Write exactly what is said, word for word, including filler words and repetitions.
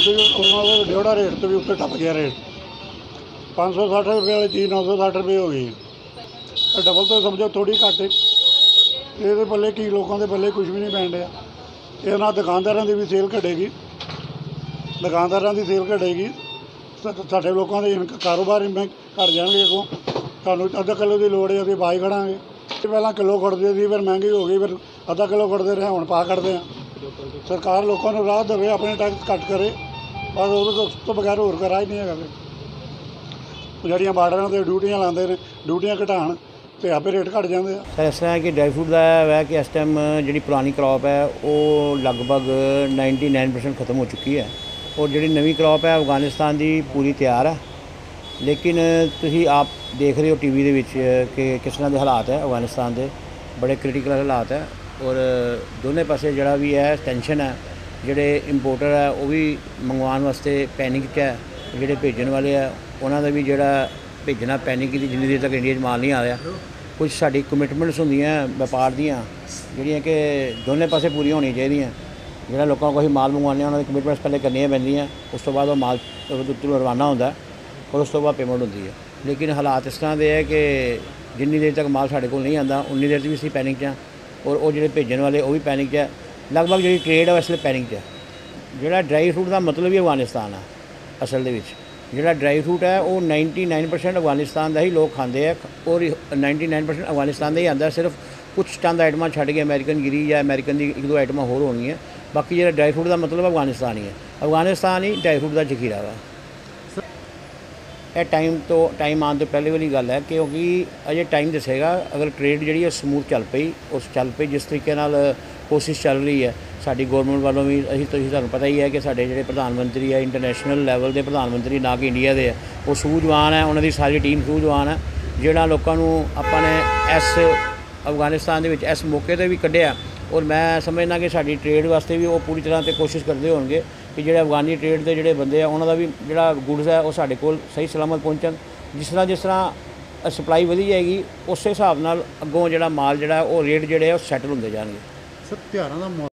उन्होंने डेढ़ा रेट तो भी उत्ते टप गया रेट। पाँच सौ सठ रुपये वाली चीज़ नौ सौ सठ रुपये हो गई, डबल तो समझो थोड़ी घट। ये पल्ले की लोगों के पल्ले कुछ भी नहीं पैन रहा। ये ना दुकानदारों की भी सेल घटेगी, दुकानदारों की सेल घटेगी, साढ़े लोगों के कारोबार में घट जाएंगे। अगों सू अद्धा किलो की लोड़ है, अभी पाई खड़ांगे। पहला किलो खड़ते थे, फिर महंगी हो गई, फिर अद्धा किलो खड़ते रहे, हुण पा खड़ते हैं। सरकार लोगों को राह देवे, अपने टैक्स घट करे, बस उस तो बगैर होर कोई राह ही नहीं है। ਜਿਹੜੀਆਂ ਬਾਰਡਰਾਂ 'ਤੇ ਡਿਊਟੀਆਂ ਲਾਉਂਦੇ ਨੇ, ਡਿਊਟੀਆਂ ਘਟਾਉਣ ਤੇ ਆਪੇ ਰੇਟ ਘਟ ਜਾਂਦੇ ਆ। ਸਰ ਇਸ ਤਰ੍ਹਾਂ ਕਿ ਡਰਾਈ ਫਰੂਟ ਦਾ ਹੈ ਕਿ ਇਸ ਟਾਈਮ ਜਿਹੜੀ ਪੁਰਾਣੀ ਕ੍ਰੌਪ ਹੈ ਉਹ ਲਗਭਗ ਨਾਈਨਟੀ ਨਾਈਨ ਪਰਸੈਂਟ ਖਤਮ ਹੋ ਚੁੱਕੀ ਹੈ ਔਰ ਜਿਹੜੀ ਨਵੀਂ ਕ੍ਰੌਪ ਹੈ ਅਫਗਾਨਿਸਤਾਨ ਦੀ ਪੂਰੀ ਤਿਆਰ ਹੈ। ਲੇਕਿਨ ਤੁਸੀਂ ਆਪ ਦੇਖ ਰਹੇ ਹੋ ਟੀ ਵੀ ਦੇ ਵਿੱਚ ਕਿ ਕਿਸ ਤਰ੍ਹਾਂ ਦੇ ਹਾਲਾਤ ਹੈ ਅਫਗਾਨਿਸਤਾਨ ਦੇ, ਬੜੇ ਕ੍ਰਿਟੀਕਲ ਹਾਲਾਤ ਹੈ ਔਰ ਦੋਨੇ ਪਾਸੇ ਜਿਹੜਾ ਵੀ ਹੈ ਟੈਨਸ਼ਨ ਹੈ। ਜਿਹੜੇ ਇੰਪੋਰਟਰ ਹੈ ਉਹ ਵੀ ਮੰਗਵਾਉਣ ਵਾਸਤੇ ਪੈਨਿਕ 'ਚ ਹੈ, ਜਿਹੜੇ ਭੇਜਣ ਵਾਲੇ ਆ ਉਹਨਾਂ ਦਾ ਵੀ ਜਿਹੜਾ ਭੇਜਣਾ ਪੈਨਿਕ ਦੀ, ਜਿੰਨੀ ਦੇਰ ਤੱਕ ਇੰਡੀਆ 'ਚ ਮਾਲ ਨਹੀਂ ਆ ਰਿਹਾ। ਕੁਝ ਸਾਡੀ ਕਮਿਟਮੈਂਟਸ ਹੁੰਦੀਆਂ ਵਪਾਰ ਦੀਆਂ ਜਿਹੜੀਆਂ ਕਿ ਦੋਨੇ ਪਾਸੇ ਪੂਰੀਆਂ ਹੋਣੀਆਂ ਚਾਹੀਦੀਆਂ। ਜਿਹੜਾ ਲੋਕਾਂ ਕੋਲ ਅਸੀਂ ਮਾਲ ਮੰਗਵਾਉਂਦੇ ਹਾਂ ਉਹਨਾਂ ਦੀ ਕਮਿਟਮੈਂਟਸ ਪਹਿਲੇ ਕਰਨੀਆਂ ਪੈਂਦੀਆਂ, ਉਸ ਤੋਂ ਬਾਅਦ ਉਹ ਮਾਲ ਉੱਤੋਂ ਰਵਾਨਾ ਹੁੰਦਾ ਔਰ ਉਸ ਤੋਂ ਬਾਅਦ ਪੇਮੈਂਟ ਹੁੰਦੀ ਹੈ। ਲੇਕਿਨ ਹਾਲਾਤ ਇਸ ਤਰ੍ਹਾਂ ਦੇ ਹੈ ਕਿ ਜਿੰਨੀ ਦੇਰ ਤੱਕ ਮਾਲ ਸਾਡੇ ਕੋਲ ਨਹੀਂ ਆਉਂਦਾ ਉਨੀ ਦੇਰ 'ਚ ਵੀ ਅਸੀਂ ਪੈਨਿਕ 'ਚ ਹਾਂ ਔਰ ਉਹ ਜਿਹੜੇ ਭੇਜਣ ਵਾਲੇ ਉਹ ਵੀ ਪੈਨਿਕ 'ਚ ਹੈ। ਲਗਭਗ ਜਿਹੜੀ ਟ੍ਰੇਡ ਹੈ ਇਸ ਵੇਲੇ ਪੈਨਿਕ 'ਚ ਹੈ। ਜਿਹੜਾ ਡਰਾਈ ਫਰੂਟ ਦਾ ਮਤਲਬ ਹੀ ਅਫਗਾਨਿਸਤਾਨ ਹੈ। ਅਸਲ ਦੇ ਵਿੱਚ ਜਿਹੜਾ ਡਰਾਈ ਫਰੂਟ ਹੈ ਉਹ ਨਾਈਨਟੀ ਨਾਈਨ ਪਰਸੈਂਟ ਅਫਗਾਨਿਸਤਾਨ ਦਾ ਹੀ ਲੋਕ ਖਾਂਦੇ ਆ ਔਰ ਨਾਈਨਟੀ ਨਾਈਨ ਪਰਸੈਂਟ ਅਫਗਾਨਿਸਤਾਨ ਦਾ ਹੀ ਆਉਂਦਾ। ਸਿਰਫ ਕੁਛ ਚੰਦ ਆਈਟਮਾਂ ਛੱਡ ਕੇ ਅਮੈਰੀਕਨ ਗਿਰੀ ਜਾਂ ਅਮੈਰੀਕਨ ਦੀ ਇੱਕ ਦੋ ਆਈਟਮਾਂ ਹੋਰ ਹੋਣਗੀਆਂ, ਬਾਕੀ ਜਿਹੜਾ ਡਰਾਈ ਫਰੂਟ ਦਾ ਮਤਲਬ ਅਫਗਾਨਿਸਤਾਨ ਹੀ ਹੈ। ਅਫਗਾਨਿਸਤਾਨ ਹੀ ਡਰਾਈ ਫਰੂਟ ਦਾ ਜ਼ਖੀਰਾ ਵਾ। ਇਹ ਟਾਈਮ ਤੋਂ ਟਾਈਮ ਆਉਣ ਤੋਂ ਪਹਿਲੇ ਵਾਲੀ ਗੱਲ ਹੈ ਕਿਉਂਕਿ ਅਜੇ ਟਾਈਮ ਦੱਸੇਗਾ। ਅਗਰ ਟ੍ਰੇਡ ਜਿਹੜੀ ਹੈ ਸਮੂਥ ਚੱਲ ਪਈ, ਉਸ ਚੱਲ ਪਈ ਜਿਸ ਤਰੀਕੇ ਨਾਲ ਕੋਸ਼ਿਸ਼ ਚੱਲ ਰਹੀ ਹੈ ਸਾਡੀ ਗੌਰਮੈਂਟ ਵੱਲੋਂ ਵੀ। ਅਸੀਂ ਤੁਸੀਂ ਤੁਹਾਨੂੰ ਪਤਾ ਹੀ ਹੈ ਕਿ ਸਾਡੇ ਜਿਹੜੇ ਪ੍ਰਧਾਨ ਮੰਤਰੀ ਹੈ ਇੰਟਰਨੈਸ਼ਨਲ ਲੈਵਲ ਦੇ ਪ੍ਰਧਾਨ ਮੰਤਰੀ, ਨਾ ਕਿ ਇੰਡੀਆ ਦੇ ਹੈ, ਉਹ ਸੂਝਵਾਨ ਹੈ, ਉਹਨਾਂ ਦੀ ਸਾਰੀ ਟੀਮ ਸੂਝਵਾਨ ਹੈ। ਜਿਹੜਾ ਲੋਕਾਂ ਨੂੰ ਆਪਾਂ ਨੇ ਇਸ ਅਫਗਾਨਿਸਤਾਨ ਦੇ ਵਿੱਚ ਇਸ ਮੌਕੇ 'ਤੇ ਵੀ ਕੱਢਿਆ ਔਰ ਮੈਂ ਸਮਝਦਾ ਕਿ ਸਾਡੀ ਟ੍ਰੇਡ ਵਾਸਤੇ ਵੀ ਉਹ ਪੂਰੀ ਤਰ੍ਹਾਂ 'ਤੇ ਕੋਸ਼ਿਸ਼ ਕਰਦੇ ਹੋਣਗੇ ਕਿ ਜਿਹੜੇ ਅਫਗਾਨੀ ਟ੍ਰੇਡ ਦੇ ਜਿਹੜੇ ਬੰਦੇ ਆ ਉਹਨਾਂ ਦਾ ਵੀ ਜਿਹੜਾ ਗੁਡਸ ਹੈ ਉਹ ਸਾਡੇ ਕੋਲ ਸਹੀ ਸਲਾਮਤ ਪਹੁੰਚਣ। ਜਿਸ ਤਰ੍ਹਾਂ ਜਿਸ ਤਰ੍ਹਾਂ ਸਪਲਾਈ ਵਧੀ ਜਾਏਗੀ ਉਸੇ ਹਿਸਾਬ ਨਾਲ ਅੱਗੋਂ ਜਿਹੜਾ ਮਾਲ ਜਿਹੜਾ ਉਹ ਰੇਟ ਜਿਹੜੇ ਆ ਉਹ ਸੈਟਲ ਹੁੰਦੇ ਜਾਣਗੇ। ਸਰ ਤਿਉਹਾਰਾਂ ਦਾ